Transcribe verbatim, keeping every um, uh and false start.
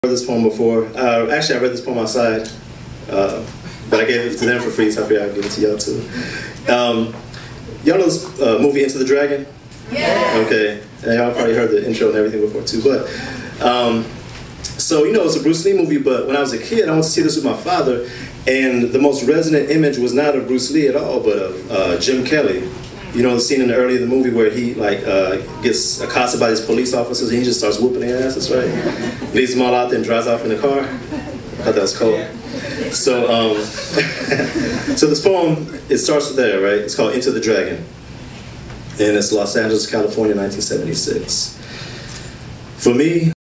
Read this poem before. Uh, actually, I read this poem outside, uh, but I gave it to them for free, so I figured I'd give it to y'all too. Um, y'all know this uh, movie Enter the Dragon? Yeah. Okay, and y'all probably heard the intro and everything before too. But um, so you know, it's a Bruce Lee movie. But when I was a kid, I went to see this with my father, and the most resonant image was not of Bruce Lee at all, but of uh, Jim Kelly. You know the scene in the early of the movie where he like uh, gets accosted by these police officers and he just starts whooping their asses, right? Leaves them all out there and drives off in the car. I thought that was cool. So, um, so this poem, it starts there, right? It's called Enter the Dragon. And it's Los Angeles, California, nineteen seventy-six. For me,